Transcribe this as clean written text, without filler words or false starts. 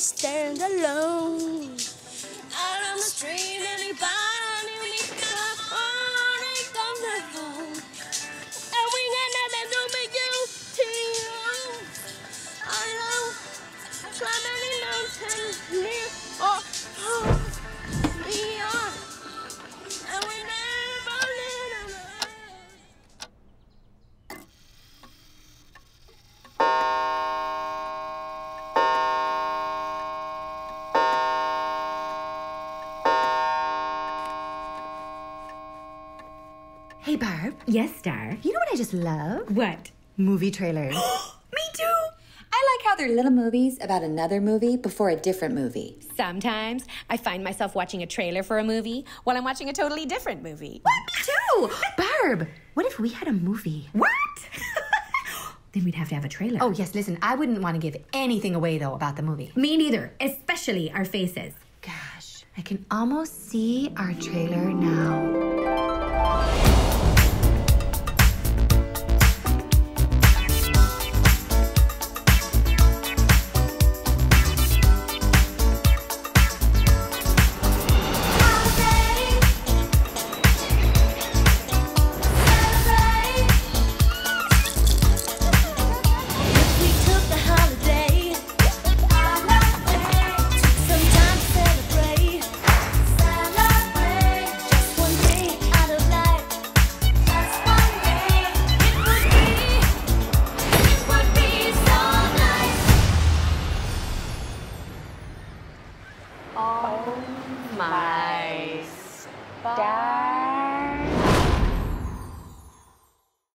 stand alone. Out on the street, anybody me on it comes home. And we got nothing to make you feel. I know, climbing the mountain near or beyond. And we never let them. Hey, Barb. Yes, Star. You know what I just love? What? Movie trailers. Me too. I like how they're little movies about another movie before a different movie. Sometimes I find myself watching a trailer for a movie while I'm watching a totally different movie. What? Me too. Barb, what if we had a movie? What? Then we'd have to have a trailer. Oh, yes, listen, I wouldn't want to give anything away, though, about the movie. Me neither, especially our faces. Gosh, I can almost see our trailer now. My Star.